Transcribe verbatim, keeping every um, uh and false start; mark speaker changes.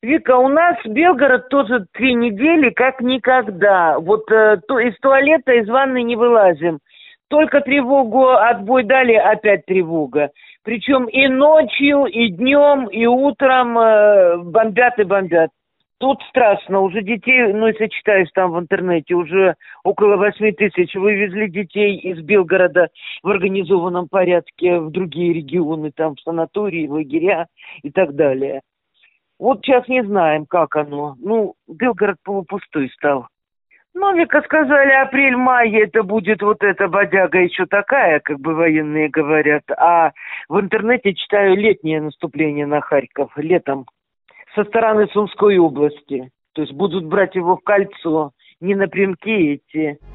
Speaker 1: Вика, у нас Белгород тоже три недели как никогда. Вот э, то, из туалета, из ванны не вылазим. Только тревогу отбой дали, опять тревога. Причем и ночью, и днем, и утром э, бомбят и бомбят. Тут страшно. Уже детей, ну, если читаешь там в интернете, уже около восьми тысяч вывезли детей из Белгорода в организованном порядке в другие регионы, там в санатории, в лагеря и так далее. Вот сейчас не знаем, как оно. Ну, Белгород полупустой стал. Ну, Вика, сказали, апрель-май это будет вот эта бодяга еще такая, как бы военные говорят. А в интернете читаю летнее наступление на Харьков, летом, со стороны Сумской области. То есть будут брать его в кольцо, не напрямки идти.